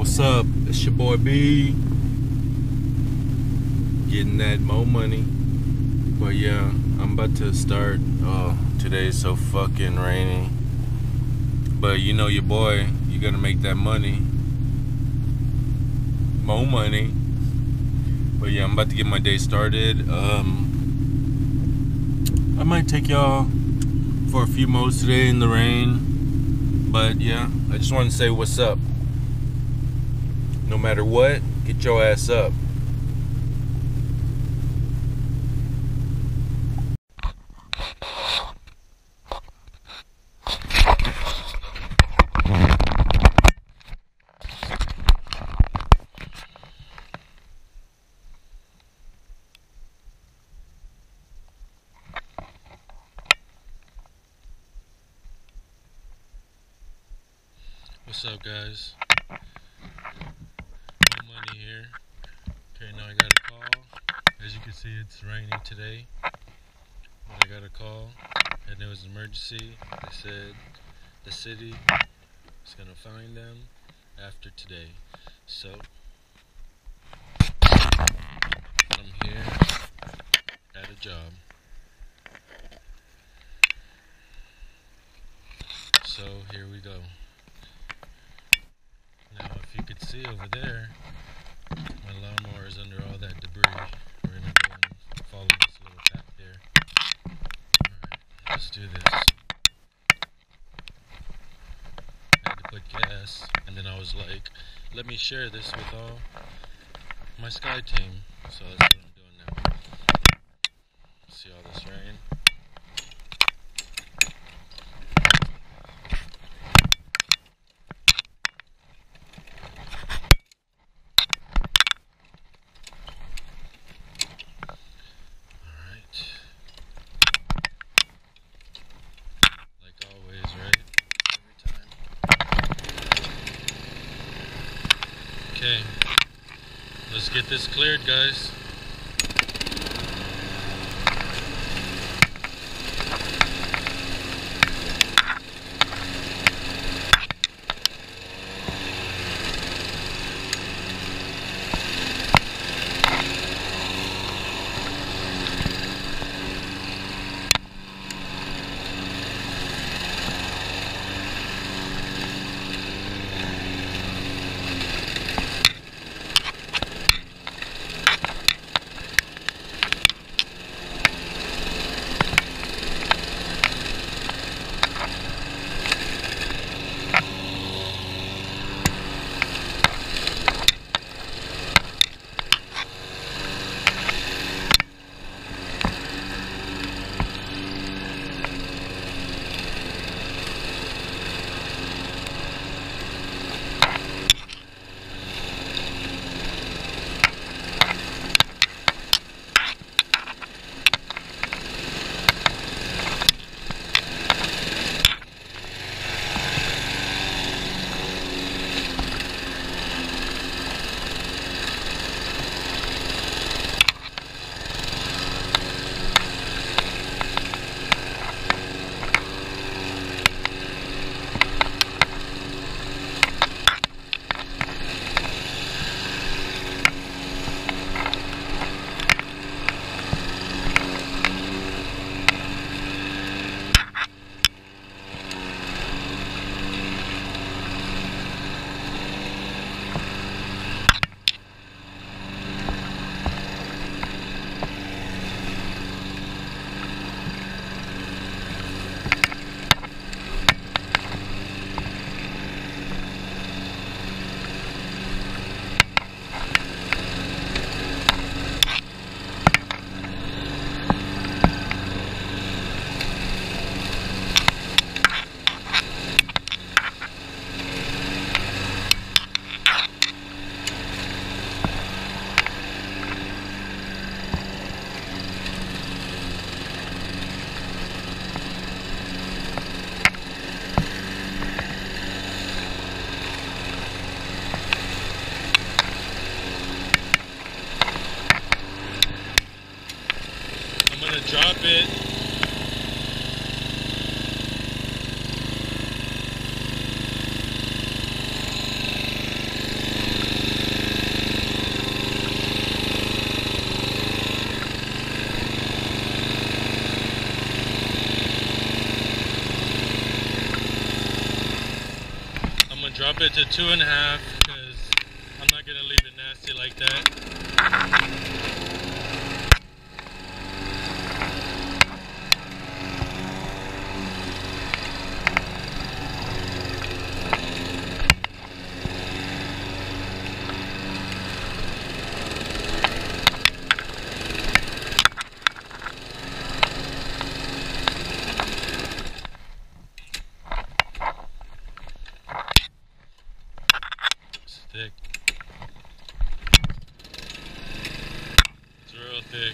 What's up? It's your boy B. Getting that Mow Money. But yeah, I'm about to start. Oh, today's so fucking rainy. But you know your boy, you gotta make that money. Mow Money. But yeah, I'm about to get my day started. I might take y'all for a few mows today in the rain. But yeah, I just want to say what's up. No matter what, get your ass up. What's up, guys? Mow Money here. Okay, now I got a call. As you can see, it's raining today. But I got a call, and it was an emergency. They said the city is gonna find them after today. So I'm here at a job. So here we go. Now, if you could see over there, my lawnmower is under all that debris. We're gonna go and follow this little path here. Alright, let's do this. I had to put gas, and then I was like, let me share this with all my Sky team. So that's what I'm doing now. See all this rain? Okay, let's get this cleared, guys. drop it to 2.5 because I'm not going to leave it nasty like that. It's thick. It's real thick.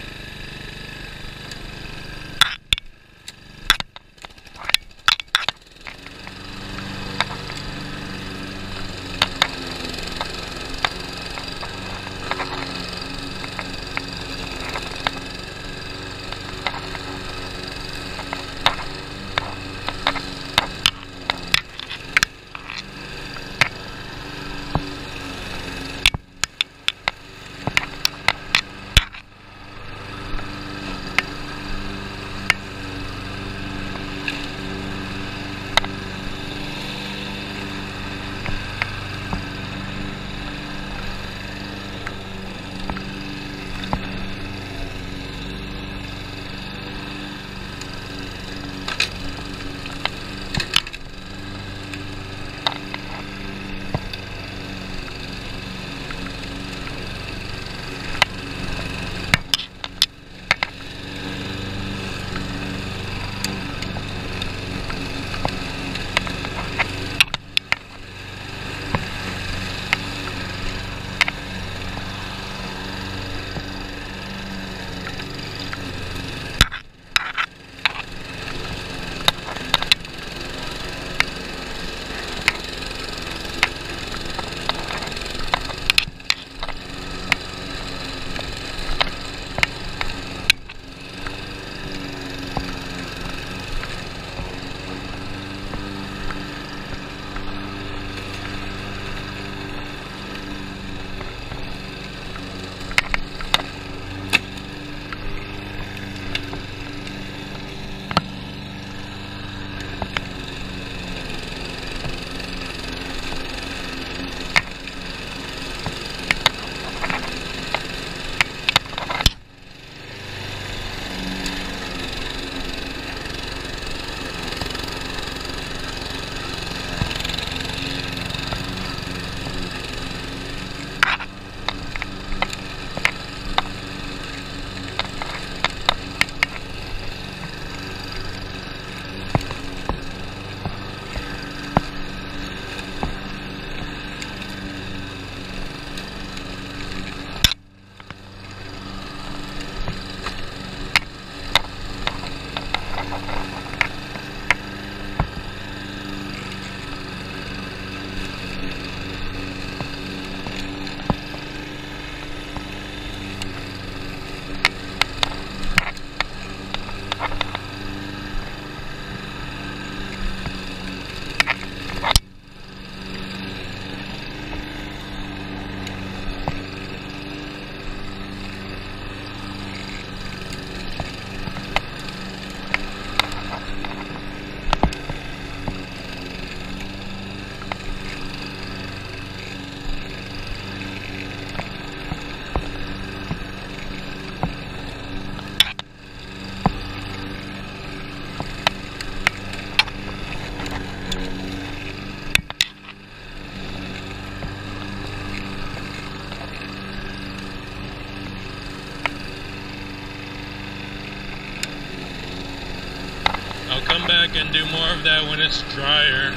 I'll come back and do more of that when it's drier.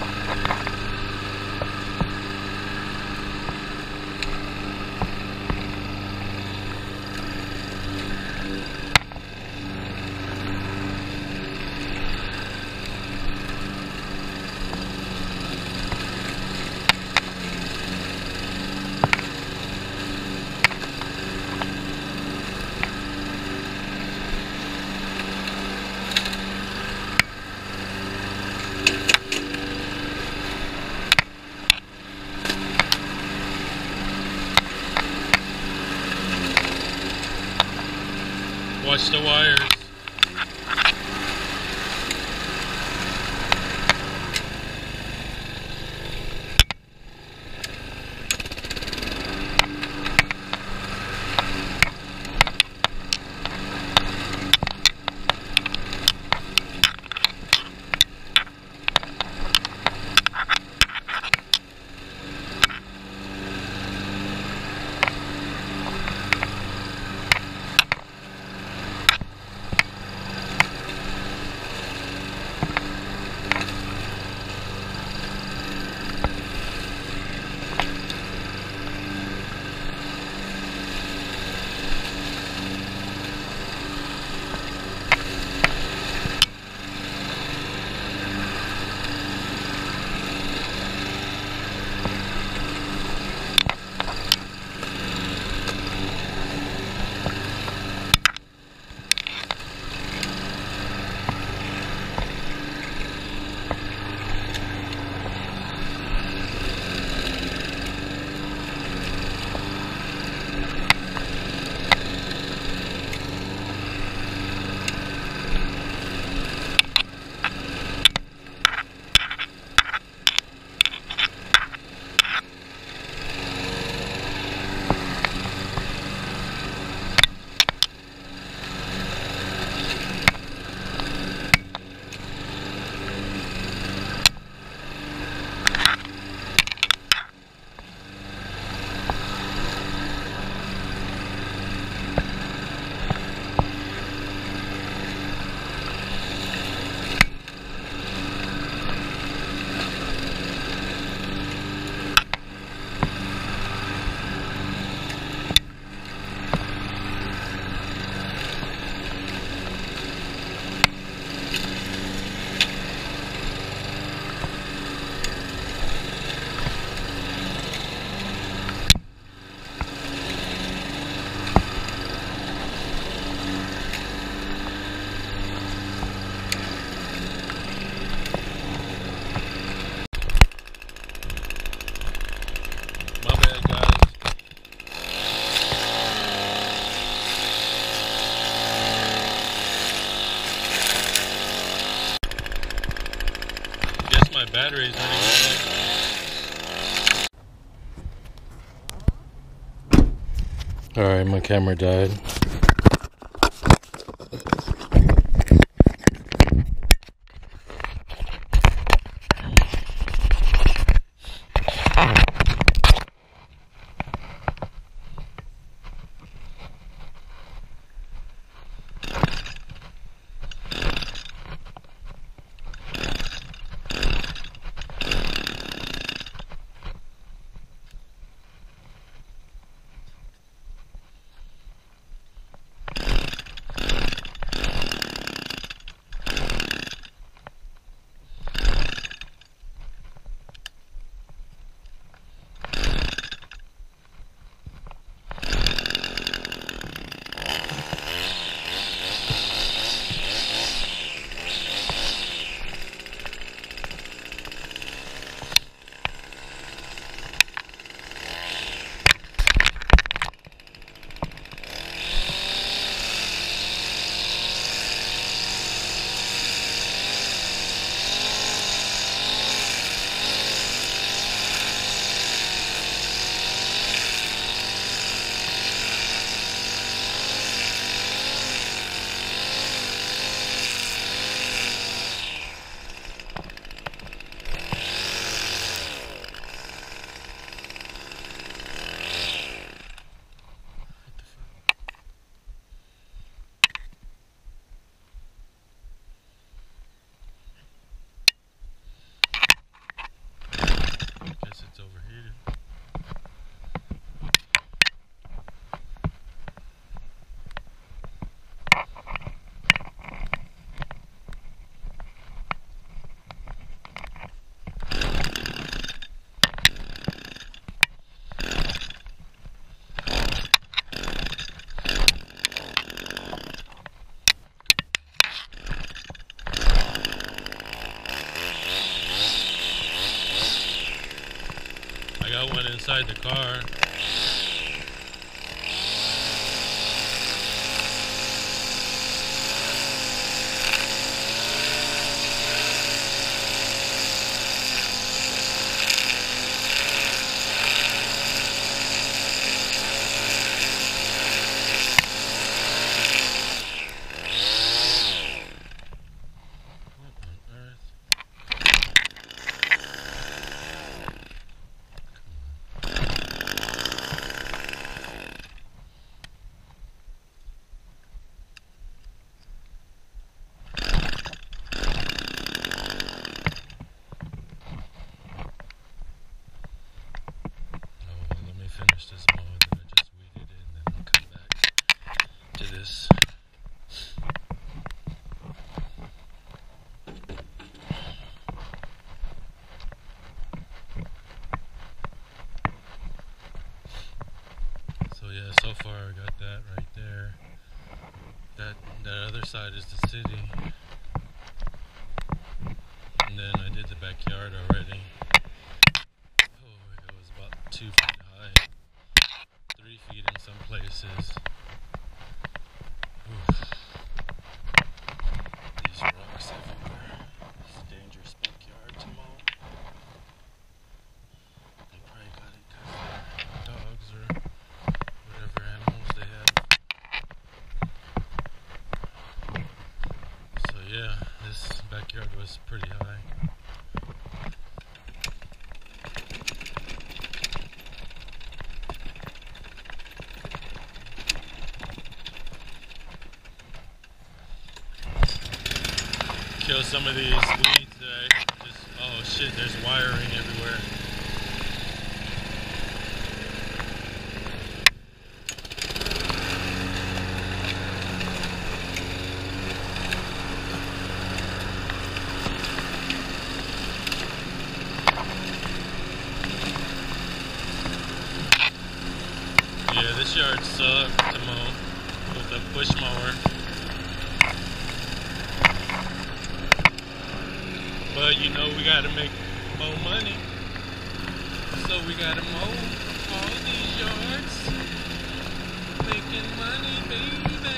Watch the wires. battery is running low. Alright, my camera died. I got one inside the car. Finish this mow that I just weeded in, and then we'll come back to this. So yeah, so far I got that right there. That other side is the city. And then I did the backyard already. Oh, it was about 2 feet high. 3 feet in some places. Oof. These rocks everywhere. It's a dangerous backyard to mow. They probably got it because they're dogs or whatever animals they have. So yeah, this backyard was pretty high. Kill some of these weeds that just, oh shit, there's wiring everywhere. Yeah, this yard sucked to mow with a push mower. But you know, we gotta make Mow money. So we gotta mow all these yards. Making money, baby.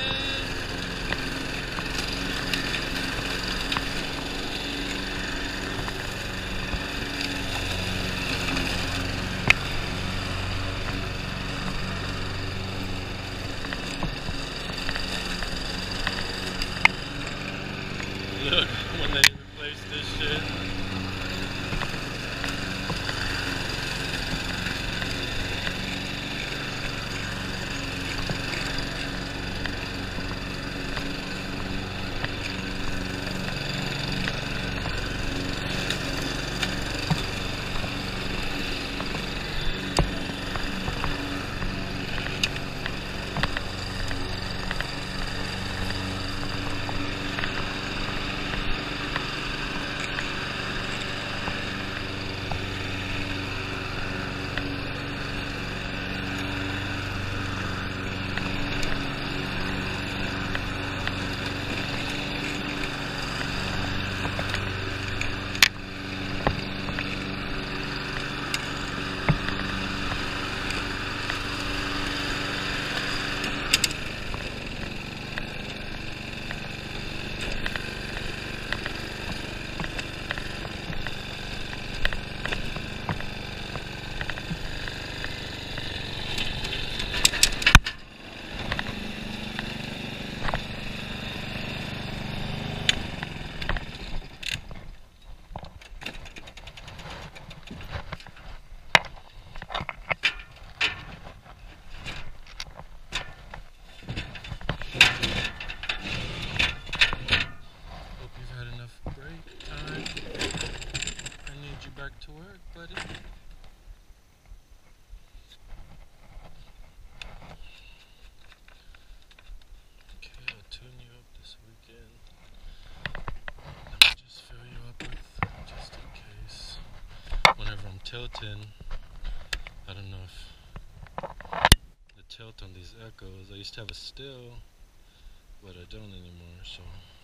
reason, I don't know if the tilt on these echoes, I used to have a still, but I don't anymore, so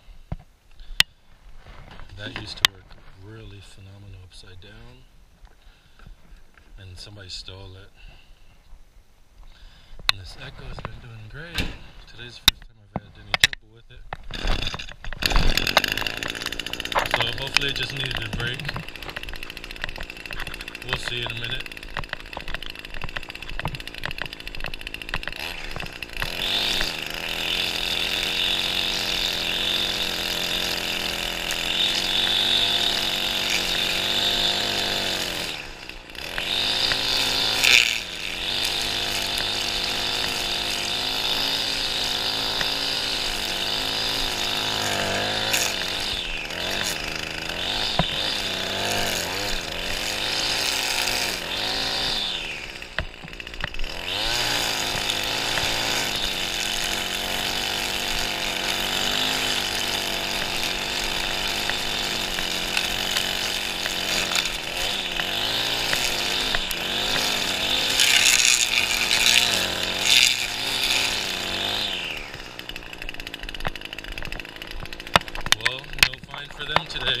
that used to work really phenomenal upside down, and somebody stole it. And this echo has been doing great. Today's the first time I've had any trouble with it. So hopefully it just needed a break. We'll see in a minute. For them today.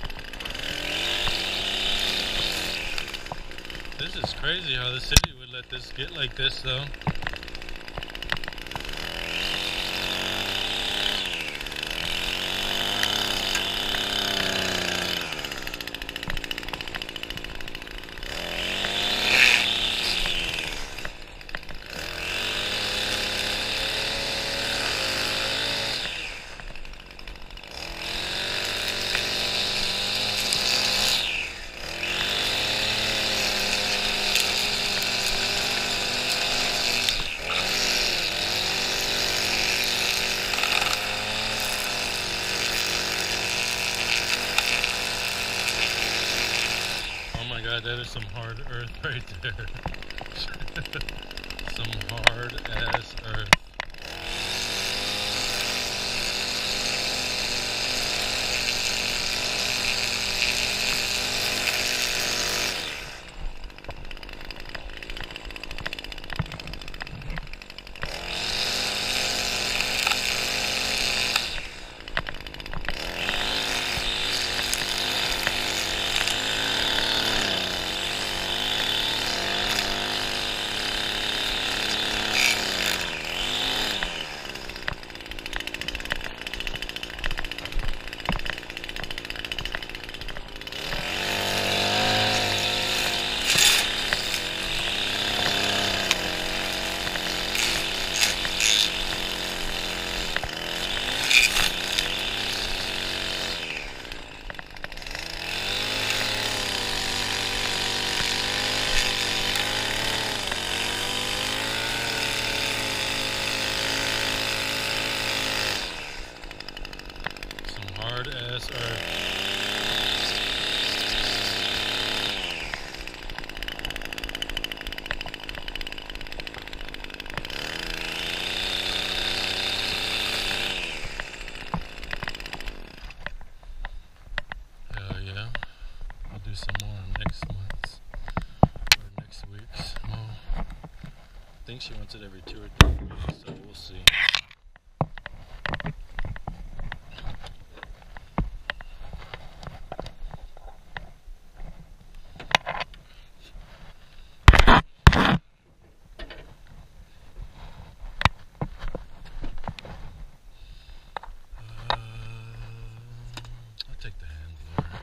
This is crazy how the city would let this get like this though. God, that is some hard earth right there. Some hard ass earth. Hard ass earth. Hell yeah. I'll do some more next month's or next week's. I think she wants it every 2 or 3 weeks, so we'll see. Take the hand blower.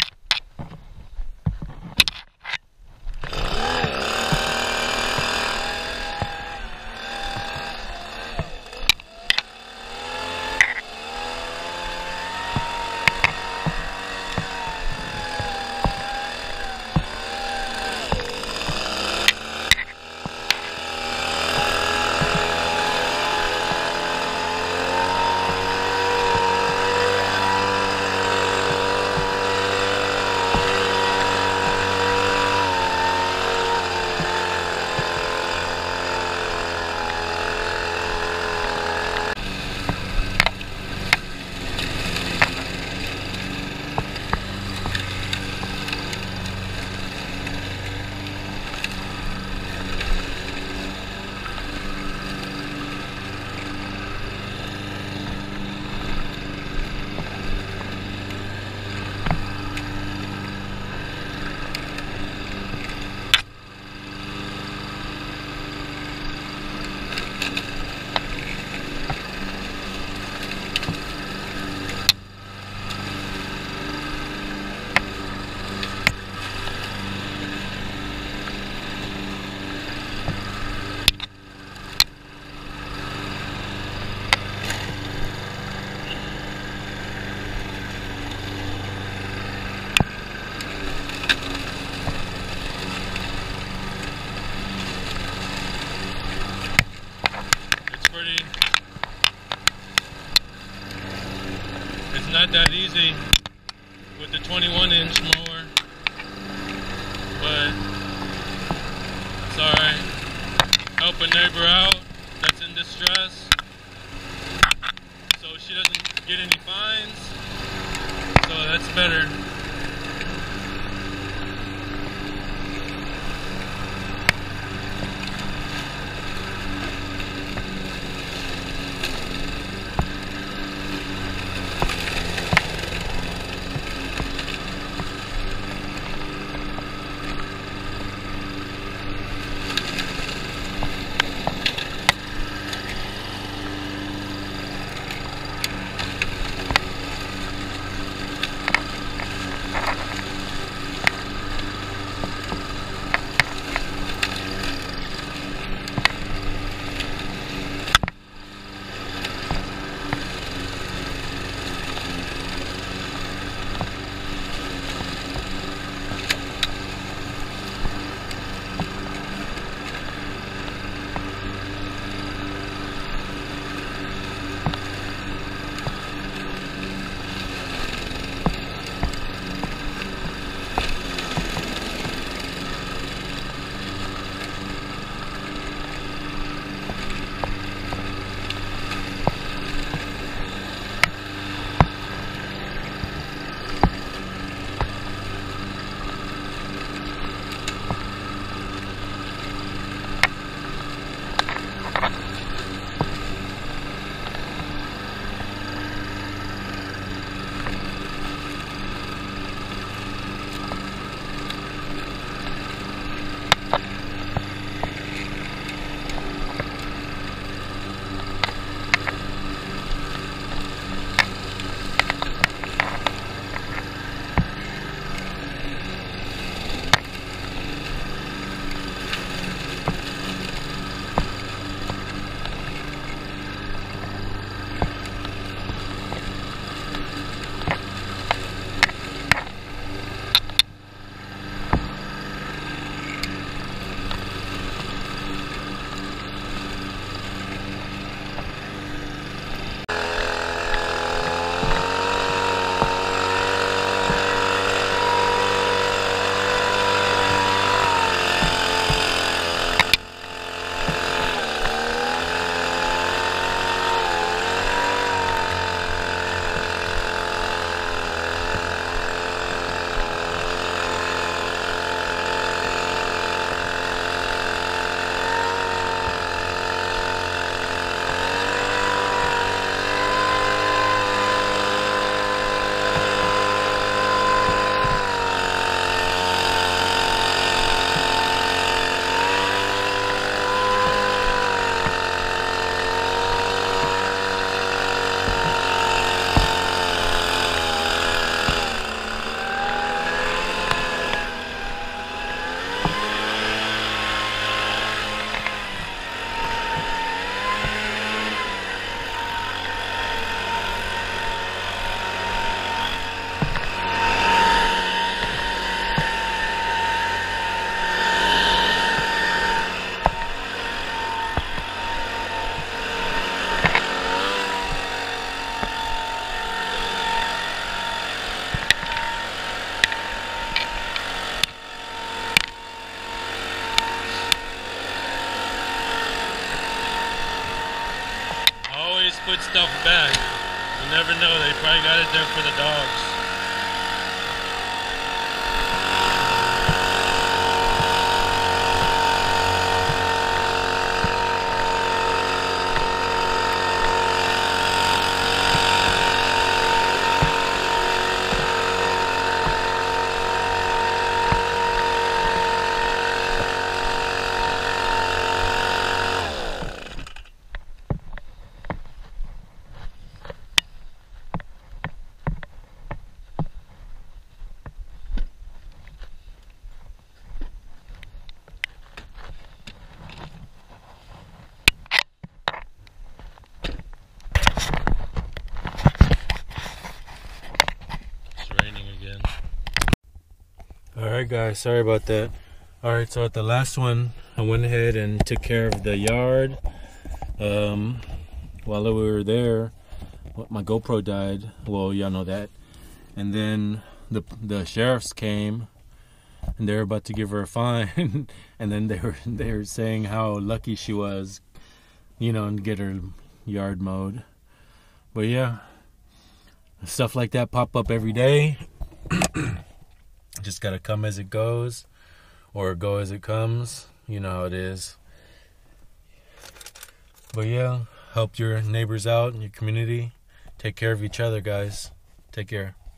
not that easy with the 21-inch mower, but it's alright. Help a neighbor out that's in distress so she doesn't get any fines, so that's better. Put stuff back. You never know, they probably got it there for the dogs. Alright guys, sorry about that. Alright, so at the last one, I went ahead and took care of the yard. While we were there, my GoPro died. Well, y'all know that. And then the sheriffs came, and they were about to give her a fine. And then they were saying how lucky she was, and get her yard mowed. But yeah, stuff like that pop up every day. Just gotta come as it goes, or go as it comes. You know how it is. But yeah, help your neighbors out in your community. Take care of each other, guys. Take care.